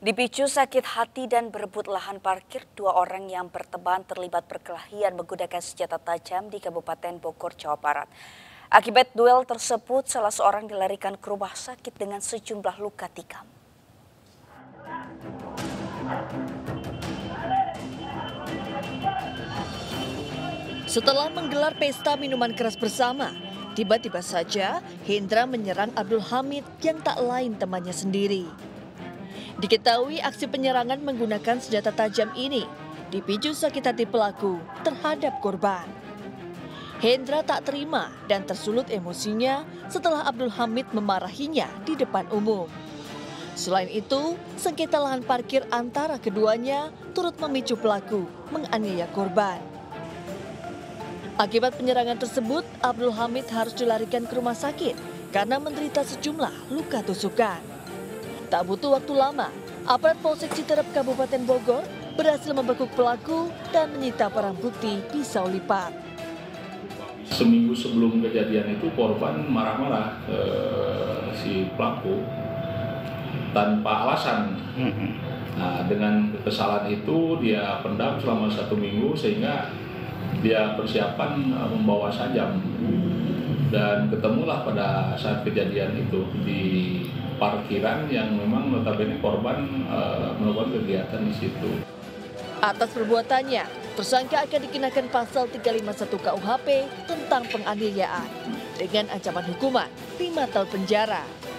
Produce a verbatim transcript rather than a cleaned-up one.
Dipicu sakit hati dan berebut lahan parkir, dua orang yang berteman terlibat perkelahian menggunakan senjata tajam di Kabupaten Bogor, Jawa Barat. Akibat duel tersebut, salah seorang dilarikan ke rumah sakit dengan sejumlah luka tikam. Setelah menggelar pesta minuman keras bersama, tiba-tiba saja Hendra menyerang Abdul Hamid yang tak lain temannya sendiri. Diketahui aksi penyerangan menggunakan senjata tajam ini dipicu sakit hati pelaku terhadap korban. Hendra tak terima dan tersulut emosinya setelah Abdul Hamid memarahinya di depan umum. Selain itu, sengketa lahan parkir antara keduanya turut memicu pelaku menganiaya korban. Akibat penyerangan tersebut, Abdul Hamid harus dilarikan ke rumah sakit karena menderita sejumlah luka tusukan. Tak butuh waktu lama, aparat Polsek Citerep Kabupaten Bogor berhasil membekuk pelaku dan menyita barang bukti pisau lipat. Seminggu sebelum kejadian itu korban marah-marah ke si pelaku tanpa alasan. Nah, dengan kesalahan itu dia pendam selama satu minggu sehingga dia persiapan membawa sajam. Dan ketemulah pada saat kejadian itu di parkiran yang memang notabene korban uh, melakukan kegiatan di situ. Atas perbuatannya, tersangka akan dikenakan pasal tiga lima satu K U H P tentang penganiayaan dengan ancaman hukuman lima tahun penjara.